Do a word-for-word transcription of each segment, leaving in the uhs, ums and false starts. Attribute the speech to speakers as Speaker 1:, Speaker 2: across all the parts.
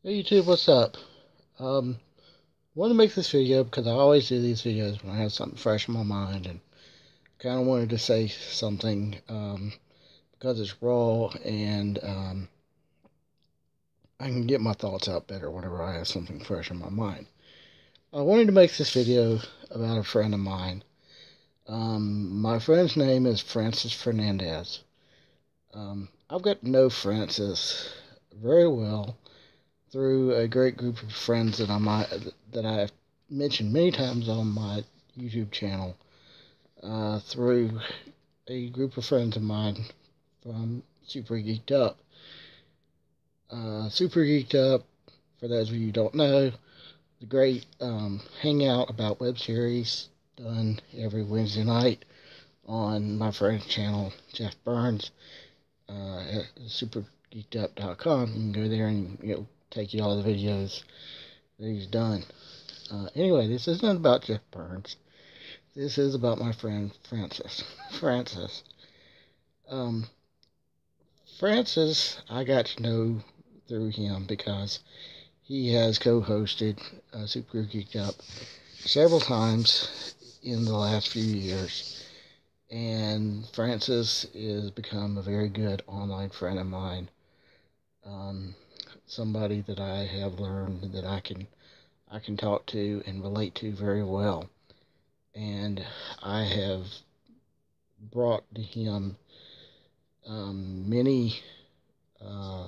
Speaker 1: Hey YouTube, what's up? Um, wanted to make this video because I always do these videos when I have something fresh in my mind, and kind of wanted to say something um, because it's raw and um, I can get my thoughts out better whenever I have something fresh in my mind. I wanted to make this video about a friend of mine. Um, my friend's name is Francis Fernandez. Um, I've got to know Francis very well through a great group of friends that I might that I've mentioned many times on my YouTube channel. Uh, through a group of friends of mine from Super Geeked Up. Uh, Super Geeked Up, for those of you who don't know, the great um, hangout about web series done every Wednesday night on my friend's channel, Jeff Burns, uh, at super geeked up dot com. You can go there and it'll take you all the videos that he's done. Uh, anyway, this isn't about Jeff Burns. This is about my friend Francis. Francis. Um, Francis, I got to know through him because he has co-hosted uh, Super Geeked Up several times in the last few years. And Francis has become a very good online friend of mine. Um, somebody that I have learned that I can I can talk to and relate to very well. And I have brought to him um, many. Uh,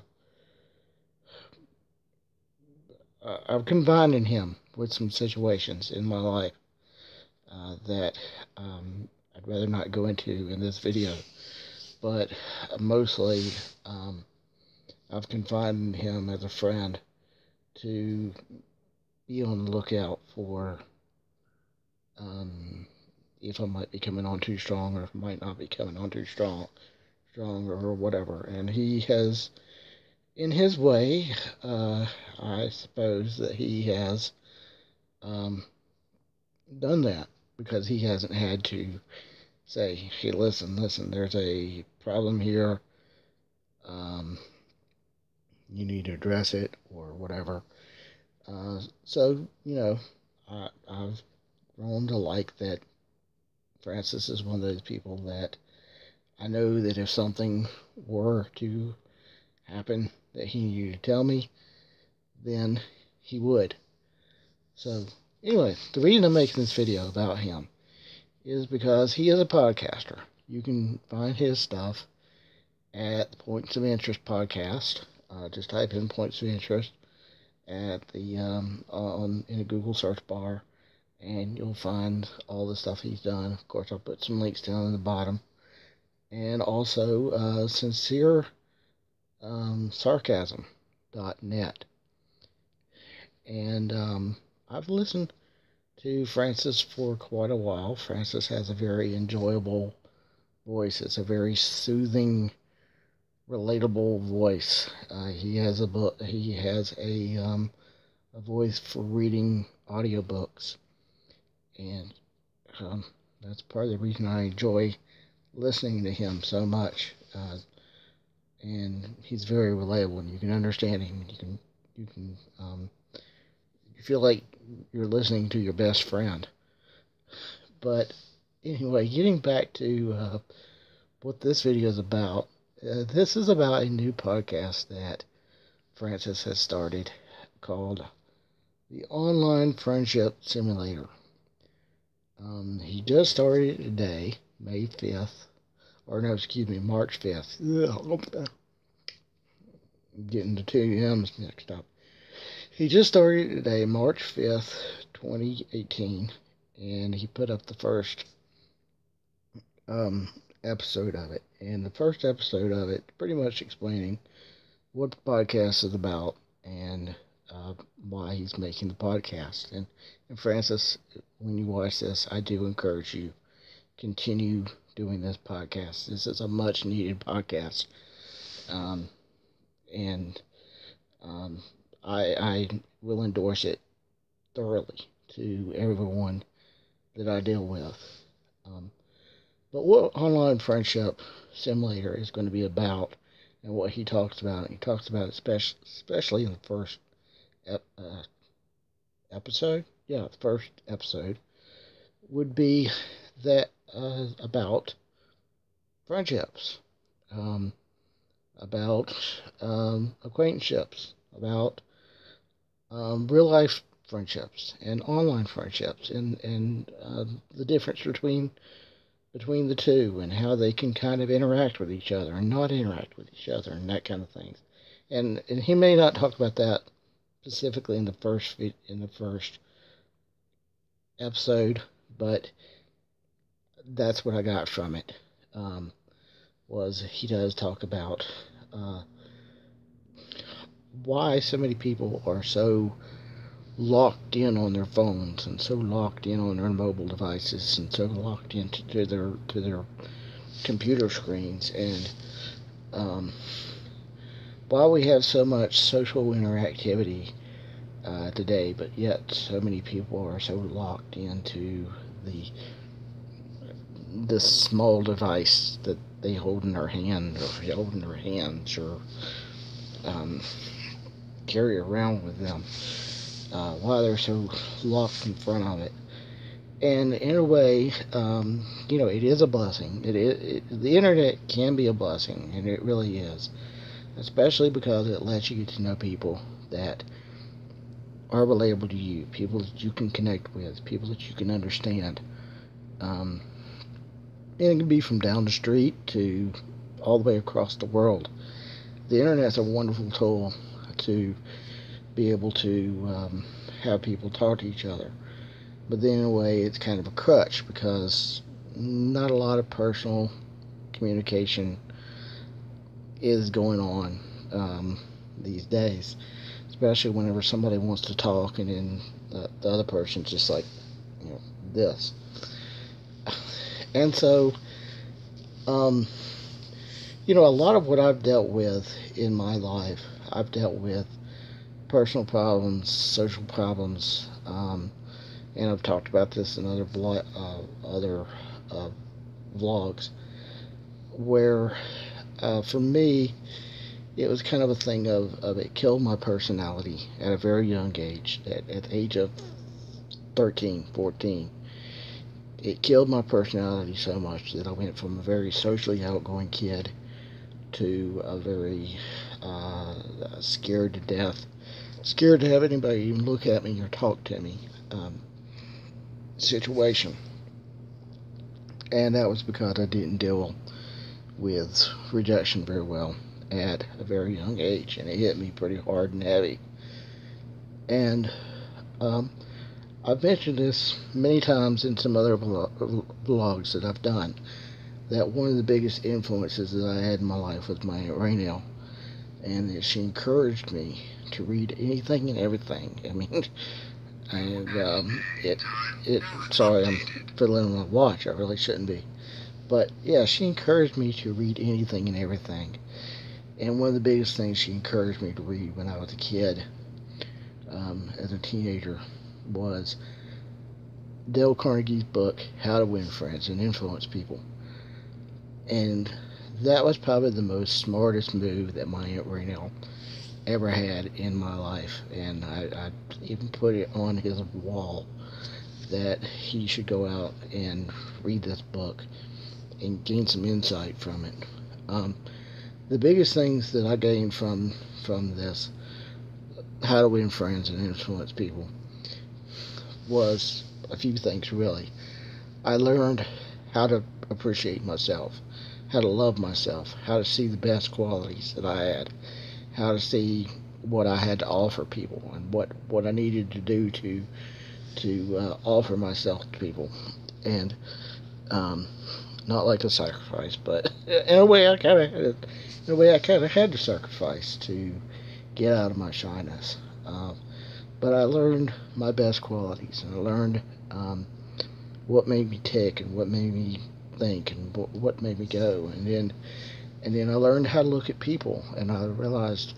Speaker 1: I've confided him with some situations in my life uh, that um, I'd rather not go into in this video. But mostly, um, I've confided him as a friend to be on the lookout for um, if I might be coming on too strong or if I might not be coming on too strong, strong or whatever. And he has, in his way, uh, I suppose that he has um, done that because he hasn't had to say, hey, listen, listen, there's a problem here. Um, you need to address it or whatever. Uh, so, you know, I, I've grown to like that Francis is one of those people that I know that if something were to happen that he needed to tell me, then he would. So, anyway, the reason I'm making this video about him is because he is a podcaster. You can find his stuff at the Points of Interest podcast. Uh, just type in Points of Interest at the um, on in a Google search bar, and you'll find all the stuff he's done. Of course, I'll put some links down in the bottom, and also uh, sincere um, sarcasm dot net. And um, I've listened to Francis for quite a while. Francis has a very enjoyable voice. It's a very soothing, relatable voice. Uh, he has a book. He has a um, a voice for reading audiobooks, and um, that's part of the reason I enjoy listening to him so much. Uh, and he's very relatable, and you can understand him. You can you can um, you feel like you're listening to your best friend. But anyway, getting back to uh, what this video is about. Uh, this is about a new podcast that Francis has started called the Online Friendship Simulator. Um, he just started it today, May fifth, or no, excuse me, March fifth. Ugh, getting the two M's mixed up. He just started it today, March fifth, twenty eighteen, and he put up the first um, episode of it. And the first episode of it, pretty much explaining what the podcast is about and uh, why he's making the podcast. And, and Francis, when you watch this, I do encourage you continue doing this podcast. This is a much needed podcast, um, and um, I, I will endorse it thoroughly to everyone that I deal with. Um, but what Online Friendship Simulator is going to be about, and what he talks about, he talks about it especially, especially in the first ep- uh, episode, yeah, the first episode would be that uh, about friendships, um, about um, acquaintanceships, about um, real life friendships and online friendships, and and uh, the difference between between the two, and how they can kind of interact with each other and not interact with each other, and that kind of things. And and he may not talk about that specifically in the first in the first episode, but that's what I got from it. Um, was he does talk about uh, why so many people are so locked in on their phones and so locked in on their mobile devices and so locked into to their to their computer screens. And um, while we have so much social interactivity uh, today, but yet so many people are so locked into the this small device that they hold in their hand or hold in their hands or um, carry around with them, uh, why they're so locked in front of it. And in a way, um, you know, it is a blessing. It is it, the internet can be a blessing, and it really is, especially because it lets you get to know people that are relatable to you, people that you can connect with, people that you can understand. Um, and it can be from down the street to all the way across the world. The internet's a wonderful tool to be able to um, have people talk to each other. But then, in a way, it's kind of a crutch because not a lot of personal communication is going on um, these days, especially whenever somebody wants to talk and then the, the other person's just like, you know, this. And so, um, you know, a lot of what I've dealt with in my life, I've dealt with personal problems, social problems, um, and I've talked about this in other blo- uh, other uh, vlogs, where uh, for me it was kind of a thing of, of it killed my personality at a very young age. At, at the age of thirteen, fourteen, it killed my personality so much that I went from a very socially outgoing kid to a very uh, scared to death, scared to have anybody even look at me or talk to me um, situation. And that was because I didn't deal with rejection very well at a very young age, and it hit me pretty hard and heavy. And um, I've mentioned this many times in some other vlogs that I've done, that one of the biggest influences that I had in my life was my Aunt Raynell, and that she encouraged me to read anything and everything. I mean, and um, it, it, sorry, I'm fiddling with my watch, I really shouldn't be. But yeah, she encouraged me to read anything and everything. And one of the biggest things she encouraged me to read when I was a kid, um, as a teenager, was Dale Carnegie's book, How to Win Friends and Influence People. And that was probably the most smartest move that my Aunt Raynell ever had in my life. And I, I even put it on his wall that he should go out and read this book and gain some insight from it. Um, the biggest things that I gained from from this, How to Win Friends and Influence People, was a few things really. I learned how to appreciate myself, how to love myself, how to see the best qualities that I had, how to see what I had to offer people, and what, what I needed to do to to uh, offer myself to people, and um, not like a sacrifice, but in a way I kind of in a way I kind of had to sacrifice to get out of my shyness. Um, but I learned my best qualities, and I learned um, what made me tick and what made me think and what made me go, and then and then I learned how to look at people, and I realized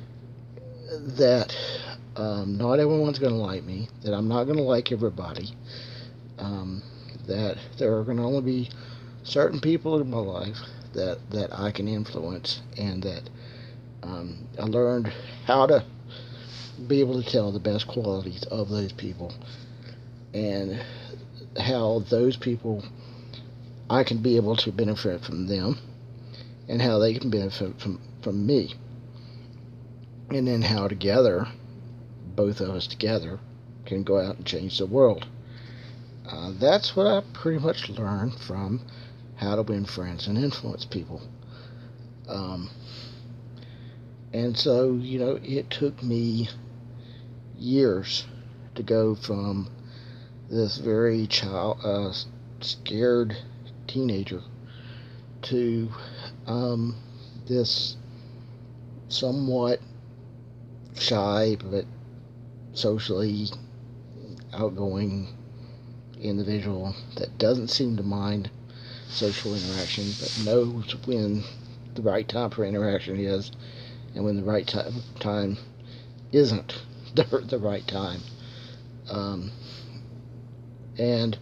Speaker 1: that um, not everyone's going to like me, that I'm not going to like everybody, um, that there are going to only be certain people in my life that that I can influence, and that um, I learned how to be able to tell the best qualities of those people, and how those people, I can be able to benefit from them, and how they can benefit from, from me. And then how together, both of us together, can go out and change the world. Uh, that's what I pretty much learned from How to Win Friends and Influence People. Um, and so, you know, it took me years to go from this very child, uh, scared teenager to um, this somewhat shy but socially outgoing individual that doesn't seem to mind social interaction, but knows when the right time for interaction is and when the right time time isn't the, the right time. Um, and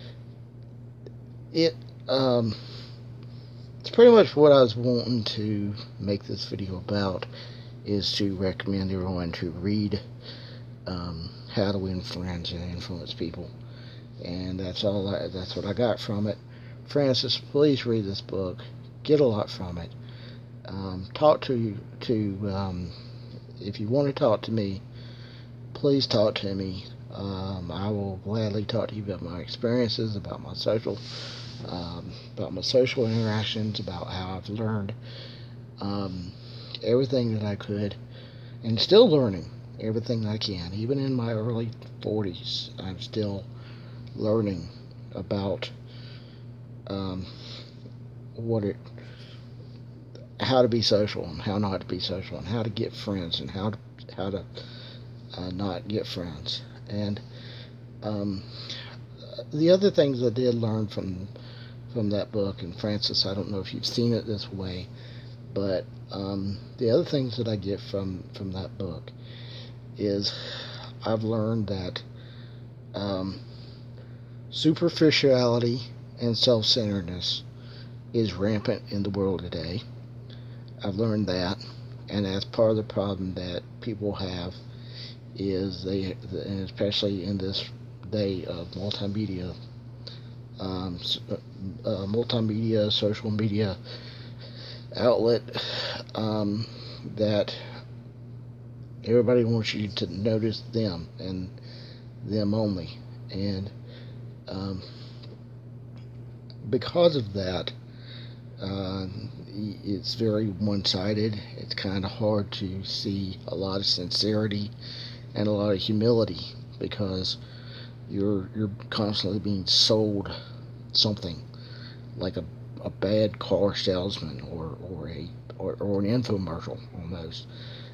Speaker 1: it um, it's pretty much what I was wanting to make this video about, is to recommend everyone to read um, How to Win Friends and Influence People. And that's all I, that's what I got from it. Francis, please read this book. Get a lot from it. Um, talk to to um, if you want to talk to me, please talk to me. Um, I will gladly talk to you about my experiences, about my social, um, about my social interactions, about how I've learned um, everything that I could, and still learning everything I can. Even in my early forties, I'm still learning about um, what it, how to be social and how not to be social, and how to get friends and how to how to uh, not get friends. And um, the other things I did learn from from that book, and Francis, I don't know if you've seen it this way, but um, the other things that I get from from that book is I've learned that um, superficiality and self-centeredness is rampant in the world today. I've learned that, and that's part of the problem that people have, is they, and especially in this day of multimedia, um, uh, multimedia, social media outlet, um, that everybody wants you to notice them and them only. And um, because of that, uh, it's very one-sided. It's kind of hard to see a lot of sincerity and a lot of humility, because you're you're constantly being sold something, like a, a bad car salesman, or or a or, or an infomercial almost.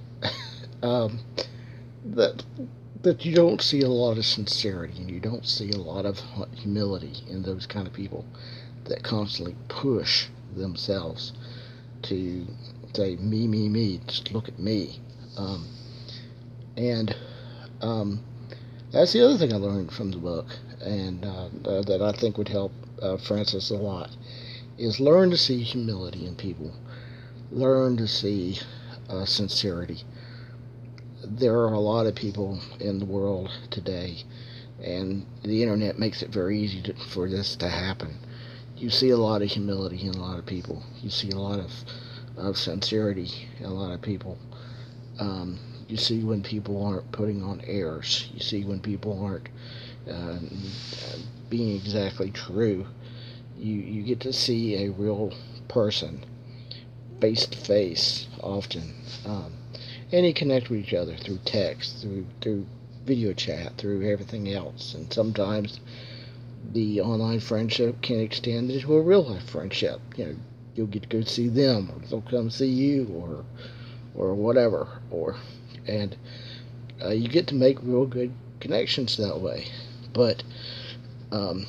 Speaker 1: um, that that you don't see a lot of sincerity, and you don't see a lot of humility in those kind of people that constantly push themselves to say, me, me, me, just look at me. Um, and um, that's the other thing I learned from the book, and uh, uh, that I think would help uh, Francis a lot, is learn to see humility in people. Learn to see uh, sincerity. There are a lot of people in the world today, and the internet makes it very easy to, for this to happen. You see a lot of humility in a lot of people. You see a lot of, of sincerity in a lot of people. Um, you see when people aren't putting on airs. You see when people aren't uh, being exactly true. You, you get to see a real person face to face often. Um, and you connect with each other through text, through through video chat, through everything else. And sometimes the online friendship can extend into a real life friendship. You know, you'll get to go see them, or they'll come see you, or or whatever. Or and uh, you get to make real good connections that way. But um,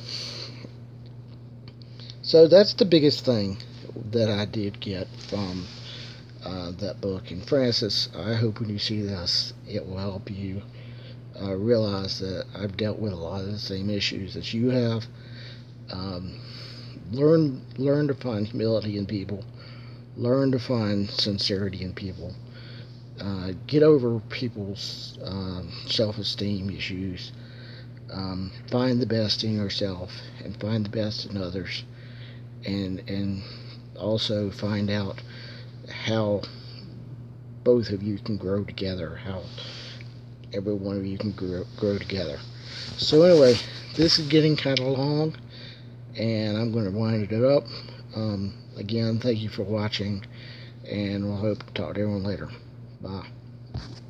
Speaker 1: so that's the biggest thing that I did get from uh, that book. And Francis, I hope when you see this, it will help you uh, realize that I've dealt with a lot of the same issues that you have. Um, learn, learn to find humility in people. Learn to find sincerity in people. uh, get over people's um, self-esteem issues. Um, find the best in yourself and find the best in others, and and also find out how both of you can grow together, how every one of you can grow, grow together. So anyway, this is getting kind of long, and I'm going to wind it up. Um, again, thank you for watching, and we'll hope to talk to everyone later. Bye.